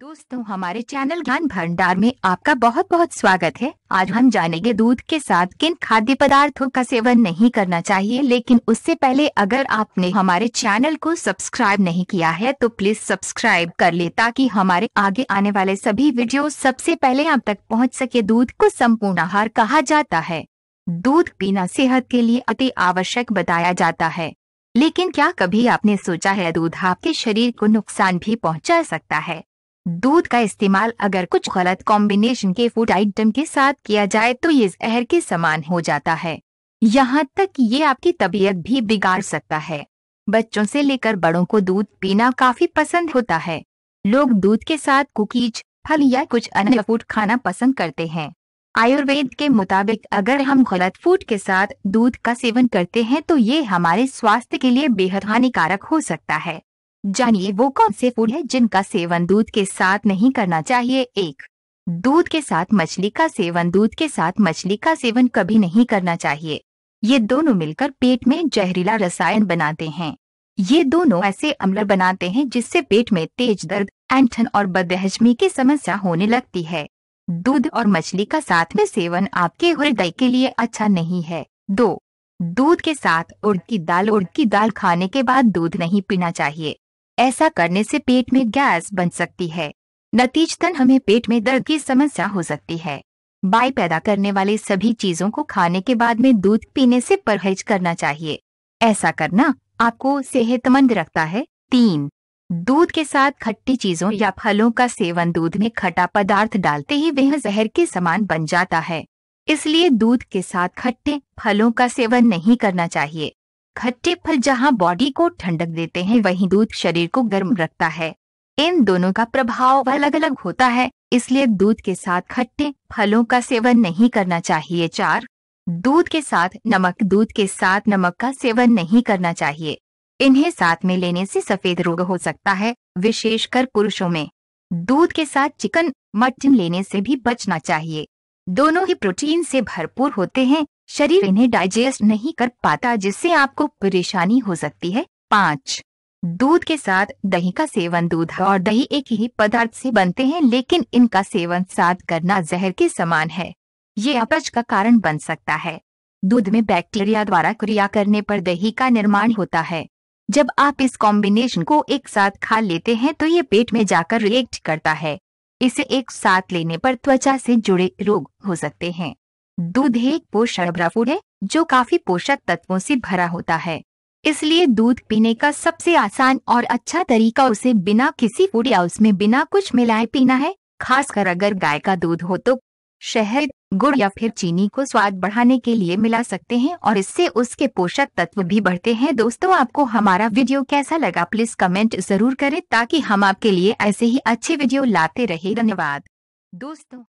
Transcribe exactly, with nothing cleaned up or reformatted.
दोस्तों, हमारे चैनल ज्ञान भंडार में आपका बहुत बहुत स्वागत है। आज हम जानेंगे दूध के साथ किन खाद्य पदार्थों का सेवन नहीं करना चाहिए। लेकिन उससे पहले अगर आपने हमारे चैनल को सब्सक्राइब नहीं किया है तो प्लीज सब्सक्राइब कर ले ताकि हमारे आगे आने वाले सभी वीडियो सबसे पहले आप तक पहुंच सके। दूध को संपूर्ण आहार कहा जाता है। दूध पीना सेहत के लिए अति आवश्यक बताया जाता है। लेकिन क्या कभी आपने सोचा है दूध आपके शरीर को नुकसान भी पहुंचा सकता है? दूध का इस्तेमाल अगर कुछ गलत कॉम्बिनेशन के फूड आइटम के साथ किया जाए तो ये जहर के समान हो जाता है। यहाँ तक कि ये आपकी तबीयत भी बिगाड़ सकता है। बच्चों से लेकर बड़ों को दूध पीना काफी पसंद होता है। लोग दूध के साथ कुकीज, फल या कुछ अन्य फूड खाना पसंद करते हैं। आयुर्वेद के मुताबिक अगर हम गलत फूड के साथ दूध का सेवन करते हैं तो ये हमारे स्वास्थ्य के लिए बेहद हानिकारक हो सकता है। जानिए वो कौन से फूड है जिनका सेवन दूध के साथ नहीं करना चाहिए। एक, दूध के साथ मछली का सेवन। दूध के साथ मछली का सेवन कभी नहीं करना चाहिए। ये दोनों मिलकर पेट में जहरीला रसायन बनाते हैं। ये दोनों ऐसे अम्ल बनाते हैं जिससे पेट में तेज दर्द, ऐंठन और बदहजमी की समस्या होने लगती है। दूध और मछली का साथ में सेवन आपके हृदय के लिए अच्छा नहीं है। दो, दूध के साथ उड़द की दाल। उड़द की दाल खाने के बाद दूध नहीं पीना चाहिए। ऐसा करने से पेट में गैस बन सकती है। नतीजतन हमें पेट में दर्द की समस्या हो सकती है। बाई पैदा करने वाली सभी चीजों को खाने के बाद में दूध पीने से परहेज करना चाहिए। ऐसा करना आपको सेहतमंद रखता है। तीन, दूध के साथ खट्टी चीजों या फलों का सेवन। दूध में खट्टा पदार्थ डालते ही वह जहर के समान बन जाता है। इसलिए दूध के साथ खट्टे फलों का सेवन नहीं करना चाहिए। खट्टे फल जहां बॉडी को ठंडक देते हैं वहीं दूध शरीर को गर्म रखता है। इन दोनों का प्रभाव अलग अलग होता है, इसलिए दूध के साथ खट्टे फलों का सेवन नहीं करना चाहिए। चार, दूध के साथ नमक। दूध के साथ नमक का सेवन नहीं करना चाहिए। इन्हें साथ में लेने से सफेद रोग हो सकता है, विशेषकर पुरुषों में। दूध के साथ चिकन, मटन लेने से भी बचना चाहिए। दोनों ही प्रोटीन से भरपूर होते हैं। शरीर इन्हें डाइजेस्ट नहीं कर पाता जिससे आपको परेशानी हो सकती है। पाँच, दूध के साथ दही का सेवन। दूध और दही एक ही पदार्थ से बनते हैं, लेकिन इनका सेवन साथ करना जहर के समान है। ये अपच का कारण बन सकता है। दूध में बैक्टीरिया द्वारा क्रिया करने पर दही का निर्माण होता है। जब आप इस कॉम्बिनेशन को एक साथ खा लेते हैं तो ये पेट में जाकर रिएक्ट करता है। इसे एक साथ लेने पर त्वचा से जुड़े रोग हो सकते हैं। दूध एक पोषण भरा फूड है जो काफी पोषक तत्वों से भरा होता है। इसलिए दूध पीने का सबसे आसान और अच्छा तरीका उसे बिना किसी फूड या उसमें बिना कुछ मिलाए पीना है। खासकर अगर गाय का दूध हो तो शहद, गुड़ या फिर चीनी को स्वाद बढ़ाने के लिए मिला सकते हैं और इससे उसके पोषक तत्व भी बढ़ते हैं। दोस्तों, आपको हमारा वीडियो कैसा लगा प्लीज कमेंट जरूर करें ताकि हम आपके लिए ऐसे ही अच्छे वीडियो लाते रहे। धन्यवाद दोस्तों।